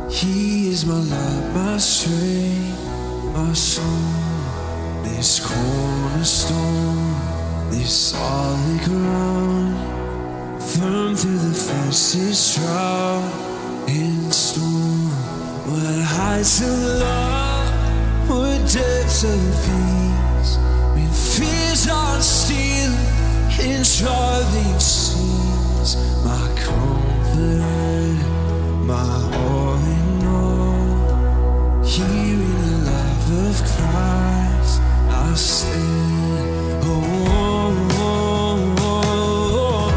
He is my light, my strength, my song. This cornerstone, this solid ground, firm through the fiercest drought and storm. What heights of love, what depths of peace, when fears are still and striving cease. My comfort, my all in all, here in the love of Christ I stand. Oh, oh, oh, oh.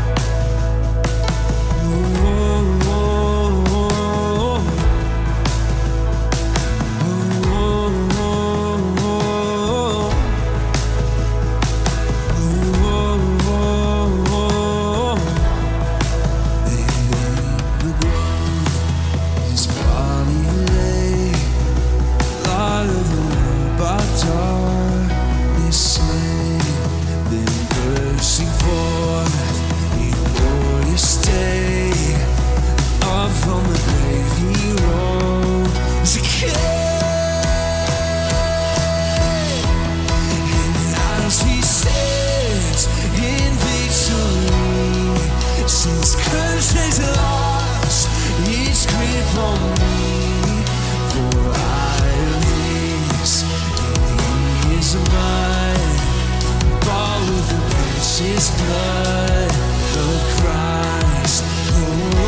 His blood of Christ. Oh,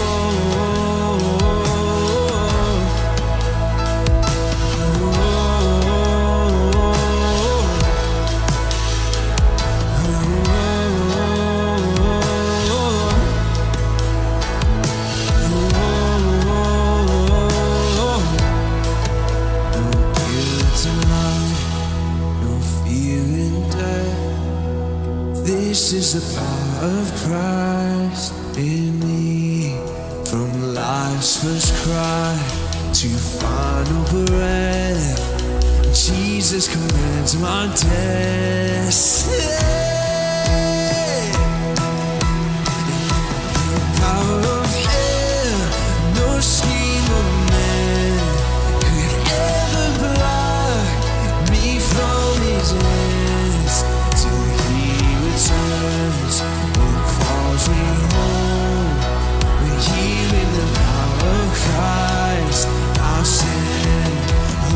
this is the power of Christ in me. From life's first cry to final breath, Jesus commands my destiny. The power of hell, no scheme of man could ever block me from His hands. Till He returns and calls me home, we're here in the power of Christ I'll stand. Oh,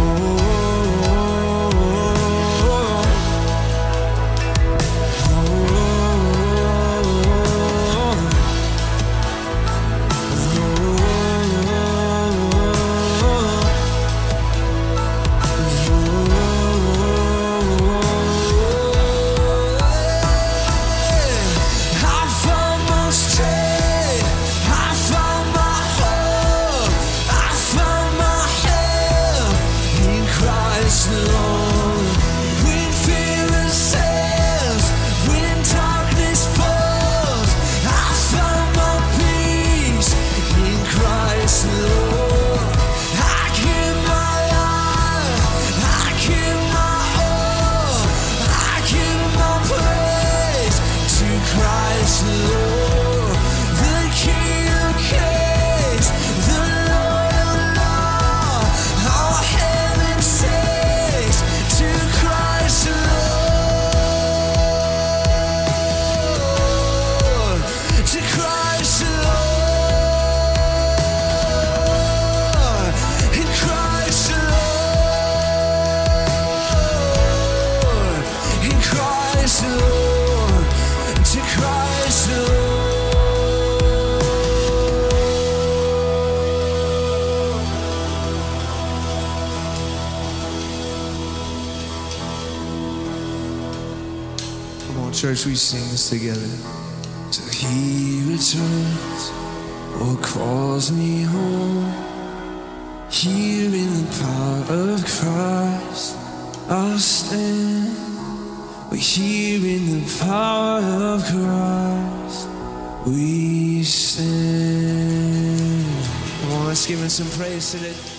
church, we sing this together. Till He returns or calls me home, here in the power of Christ I'll stand. We're here in the power of Christ we stand. Come on, let's give Him some praise today.